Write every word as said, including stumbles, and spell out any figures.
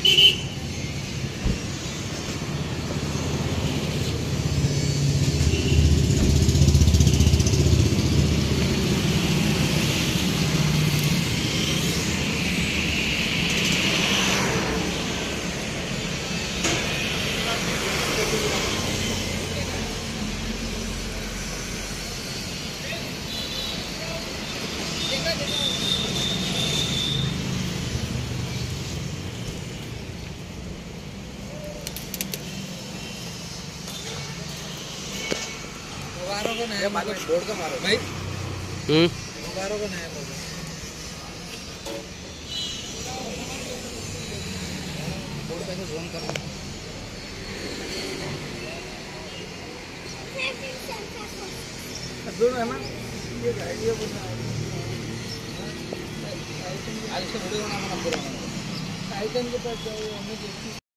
को नया मारो बोर्ड का मारो भाई। हम्म बारों को नया बोर्ड बोर्ड पे जोन करो। दोनों है ना ये आइडिया बना आज से वीडियो बनाना पूरा आइकन के पास जाओ हमें देखिए।